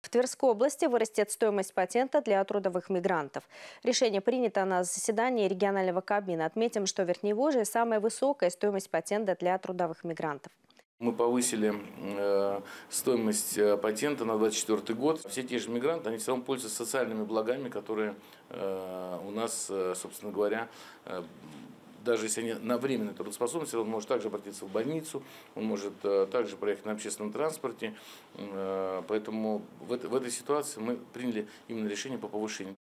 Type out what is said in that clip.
В Тверской области вырастет стоимость патента для трудовых мигрантов. Решение принято на заседании регионального Кабмина. Отметим, что в Верхневолжье самая высокая стоимость патента для трудовых мигрантов. Мы повысили стоимость патента на 2024 год. Все те же мигранты, они все равно пользуются социальными благами, которые у нас, собственно говоря, даже если они на временной трудоспособности, он может также обратиться в больницу, он может также проехать на общественном транспорте. Поэтому в этой ситуации мы приняли именно решение по повышению.